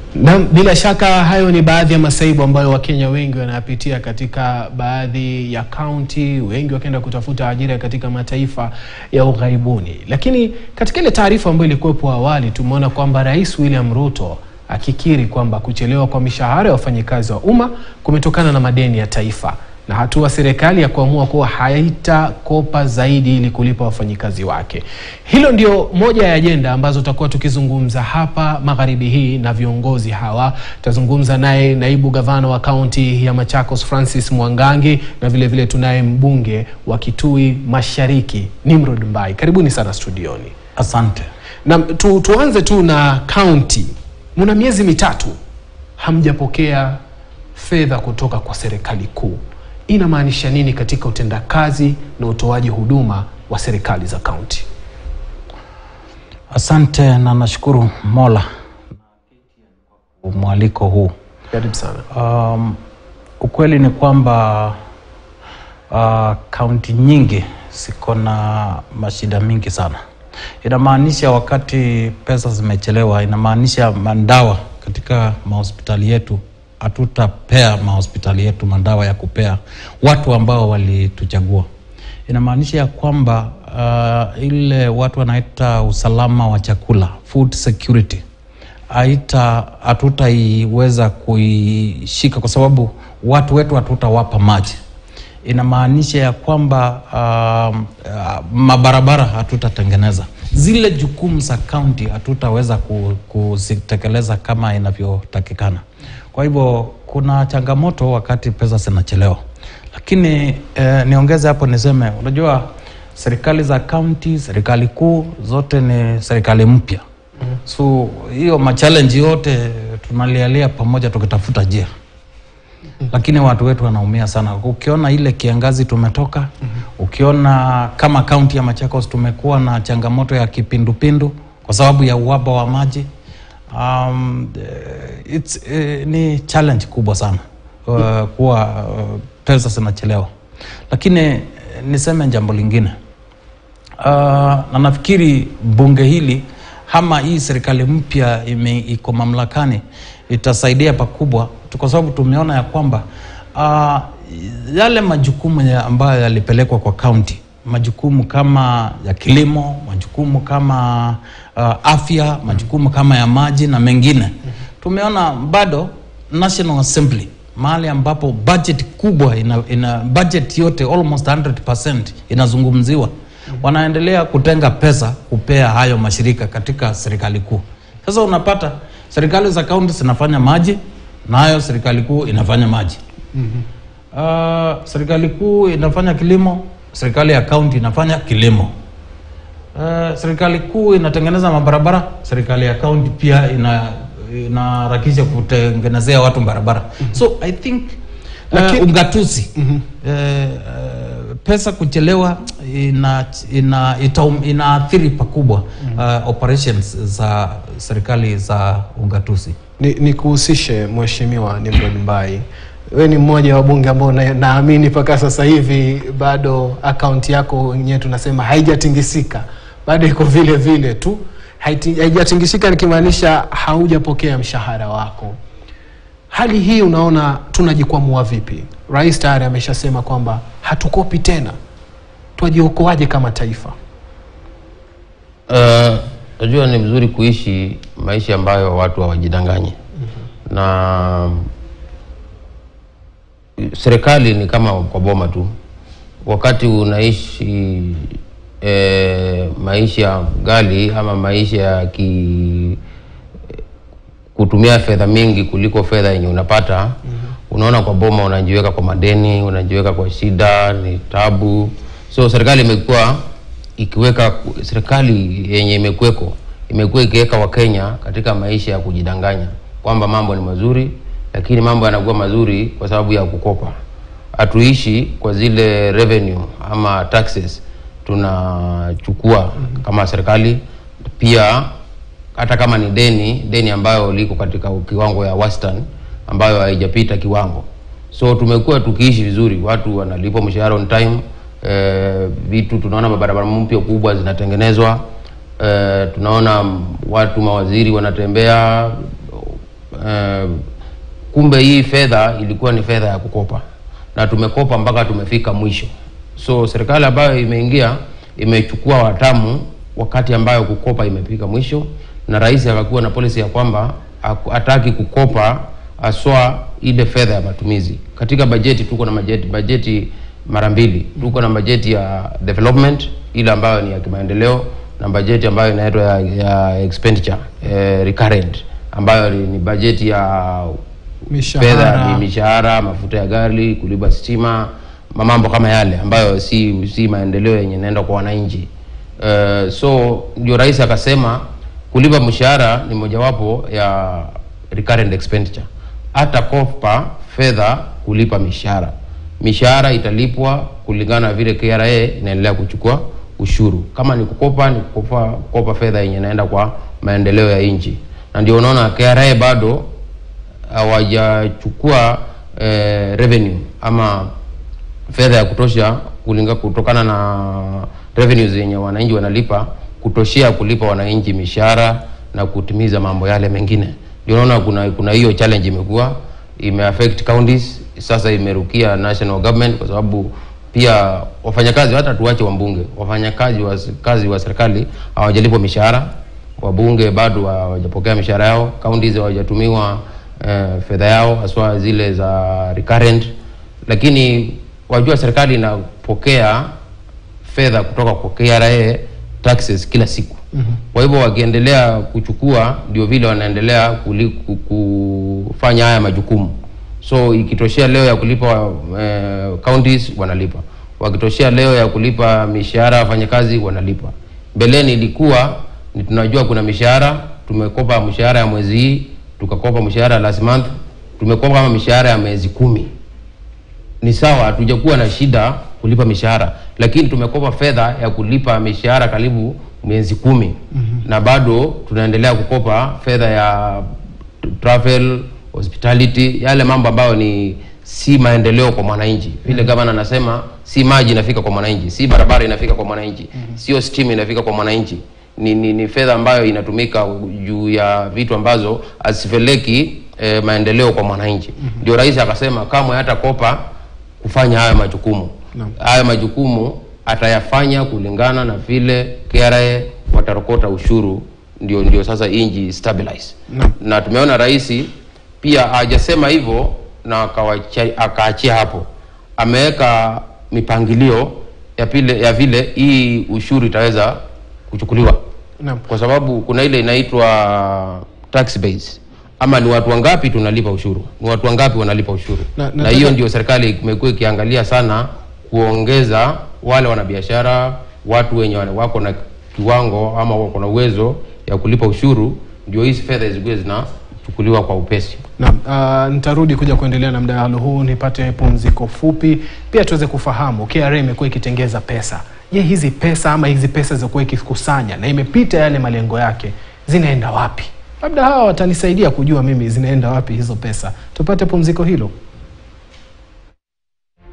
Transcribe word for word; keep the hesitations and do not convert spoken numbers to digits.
Na bila shaka hayo ni baadhi ya masaibu ambayo Wakenya wengi wanapitia katika baadhi ya county, wengi wakaenda kutafuta ajira katika mataifa ya ughaibuni. Lakini katika ile taarifa ambayo ilikuwepo awali tumeona kwamba Rais William Ruto akikiri kwamba kuchelewa kwa mishahara ya wafanyikazi wa umma kumetokana na madeni ya taifa, na hatua serikali ya kuamua kuwa haitakopa zaidi ili kulipa wafanyikazi wake. Hilo ndio moja ya ajenda ambazo tutakuwa tukizungumza hapa magharibi hii na viongozi hawa. Tutazungumza naye naibu gavana wa kaunti ya Machakos Francis Mwangangi, na vile vile tunaye mbunge wa Kitui Mashariki Nimrod Mbai. Karibuni sana studioni. Asante. Na tu, tuanze tu na kaunti. Muna miezi mitatu hamjapokea fedha kutoka kwa serikali kuu. Inamaanisha nini katika utendakazi na utoaji huduma wa serikali za kaunti? Asante na nashukuru Mola kwa mwaliko huu. Karibu sana. Um, ukweli ni kwamba uh, kaunti nyingi ziko na mashida mingi sana. Inamaanisha wakati pesa zimechelewa, inamaanisha mandawa katika mahospitali yetu, hatutapea mahospitali yetu mandawa ya kupea watu ambao walituchagua. Inamaanisha ya kwamba uh, ile watu wanaita usalama wa chakula, food security, haita hatutaiweza kuishika kwa sababu watu wetu hatutawapa maji. Inamaanisha ya kwamba uh, uh, mabarabara hatutatengeneza. Zile jukumu za county hatutaweza kuzitekeleza kama inavyotakikana. Kwa hivyo kuna changamoto wakati pesa zinachelewa. Lakini eh, niongeze hapo niseme, unajua serikali za county, serikali kuu zote ni serikali mpya. Mm. So hiyo ma-challenge yote tunalialia pamoja tukitafuta njia. Mm. Lakini watu wetu wanaumia sana. Ukiona ile kiangazi tumetoka, mm -hmm. ukiona kama county ya Machakos tumekuwa na changamoto ya kipindupindu kwa sababu ya uhaba wa maji. Um, it's uh, ni challenge kubwa sana uh, kuwa uh, pesa zinachelewa. Lakini niseme jambo lingine. Uh, na nafikiri bunge hili ama hii serikali mpya iko mamlakani itasaidia pakubwa, kwa sababu tumeona ya kwamba uh, yale majukumu ya ambayo yalipelekwa kwa county, majukumu kama ya kilimo, majukumu kama uh, afya, majukumu kama ya maji na mengine. Tumeona bado National Assembly, mahali ambapo budget kubwa ina, ina budget yote almost one hundred percent inazungumziwa, wanaendelea kutenga pesa kupea hayo mashirika katika serikali kuu. Sasa unapata serikali za county zinafanya maji na hayo serikali kuu inafanya maji. Uh, serikali kuu inafanya kilimo, serikali ya county inafanya kilimo. Uh, serikali kuu inatengeneza mabarabara, serikali ya county pia ina inaharakisha kutengenezea watu barabara. Mm -hmm. So I think uh, Laki... ungatuzi mm -hmm. uh, pesa kuchelewa ina ina inaathiri pakubwa mm -hmm. uh, operations za serikali za ungatuzi. Ni, ni kuhusishe Mheshimiwa Nimrod Mbai. Wewe ni mmoja wa bunge ambao naamini na paka sasa hivi bado account yako wenyewe tunasema haijatingisika. Bado iko vile vile tu. Haijatingisika nikimaanisha haujapokea mshahara wako. Hali hii unaona tunajikwamua vipi? Rais tayari ameshasema kwamba hatukopi tena. Twajiokoaje kama taifa? Uh, najua ni vizuri kuishi maisha ambayo watu hawajidanganye. Mm-hmm. Na serikali ni kama kwa boma tu. Wakati unaishi e, maisha gali ama maisha ya ki kutumia fedha mingi kuliko fedha yenye unapata, mm -hmm. unaona kwa boma unajiweka kwa madeni, unajiweka kwa shida, ni tabu. So serikali imekuwa ikiweka, serikali yenye imekuweko imekuwa ikiweka Wakenya katika maisha ya kujidanganya kwamba mambo ni mazuri, lakini mambo yanakuwa mazuri kwa sababu ya kukopa. Hatuishi kwa zile revenue ama taxes tunachukua kama serikali. Pia hata kama ni deni, deni ambayo liko katika kiwango ya wastani ambayo haijapita kiwango. So tumekuwa tukiishi vizuri, watu wanalipa mshahara on time. E, vitu tunaona barabara mpya kubwa zinatengenezwa. E, tunaona watu mawaziri wanatembea uh, kumbe hii fedha ilikuwa ni fedha ya kukopa, na tumekopa mpaka tumefika mwisho. So serikali ambayo imeingia imechukua watamu wakati ambayo kukopa imefika mwisho, na rais akakuwa na policy ya kwamba hataki kukopa aswa ile fedha ya matumizi. Katika bajeti tuko na bajeti bajeti mara mbili. Tuko na bajeti ya development ile ambayo ni ya kimaendeleo, na bajeti ambayo inaitwa ya, ya expenditure eh, recurrent ambayo ni, ni bajeti ya fedha, ni mishahara, mafuta ya gari, kulipa stima, mambo kama yale ambayo si si maendeleo yenye naenda kwa wananchi. Uh, so ndio rais akasema kulipa mshahara ni mojawapo ya recurrent expenditure. Hata kopa fedha kulipa mishahara. Mishahara italipwa kulingana vile K R A inaendelea kuchukua ushuru. Kama ni kukopa ni kukopa, kukopa fedha yenye inaenda kwa maendeleo ya nchi. Na ndio unaona K R A bado hawajachukua eh, revenue ama fedha ya kutosha kulinga kutokana na revenues yenye wananchi wanalipa kutoshia kulipa wananchi mishahara na kutimiza mambo yale mengine. Ndio unaona kuna kuna hiyo challenge imekuwa imeaffect counties, sasa imerukia national government, kwa sababu pia wafanyakazi, hata tuache wabunge, wafanyakazi wa kazi wa serikali hawajalipwa mishahara, wabunge bado hawajapokea mishahara yao, counties hawajatumiwa uh, fedha yao haswa zile za recurrent. Lakini wajua serikali inapokea fedha kutoka kwa K R A taxes kila siku. Mm -hmm. Kwa hivyo wakiendelea kuchukua ndio vile wanaendelea kufanya haya majukumu. So ikitoshea leo ya kulipa uh, counties wanalipa. Wakitoshea leo ya kulipa mishahara wafanyakazi wanalipa. Mbeleni ilikuwa ni tunajua kuna mishahara, tumekopa mshahara ya mwezi hii, tukakopa mshahara last month, tumekopa kama mishahara ya miezi kumi. Ni sawa, hatujakuwa na shida kulipa mishahara, lakini tumekopa fedha ya kulipa mishahara karibu miezi kumi. Mm -hmm. Na bado tunaendelea kukopa fedha ya travel, hospitality, yale mambo ambayo ni si maendeleo kwa mwananchi. Vile gavana anasema si maji inafika kwa mwananchi, si barabara inafika kwa mwananchi, mm -hmm. sio steam inafika kwa mwananchi. Ni ni, ni fedha ambayo inatumika juu ya vitu ambazo asipeleki eh, maendeleo kwa mwananchi. Mm -hmm. Ndio rais akasema kama hata kopa kufanya haya majukumu. No. Haya majukumu atayafanya kulingana na vile K R A watarokota ushuru, ndio ndio sasa inji stabilize. No. Na tumeona rais pia hajasema hivyo na akaachia hapo. Ameweka mipangilio ya pile ya vile hii ushuru itaweza kuchukuliwa. No. Kwa sababu kuna ile inaitwa tax base, ama ni watu wangapi tunalipa ushuru, ni watu wangapi wanalipa ushuru. Na, na, na hiyo ndio serikali imekuwa ikiangalia sana kuongeza wale wanabiashara, watu wenye wako na kiwango ama wako na uwezo ya kulipa ushuru, ndio hizi fedha zigwe zinachukuliwa kwa upesi. Naam, uh, nitarudi kuja kuendelea na mdahalo huu, nipate pumziko fupi pia tuweze kufahamu K R A imekuwa ikitengeza pesa. Je, hizi pesa ama hizi pesa zilizokuwa ikikusanya na imepita yale malengo yake zinaenda wapi? Labda hawa watanisaidia kujua mimi zinaenda wapi hizo pesa. Tupate pumziko hilo.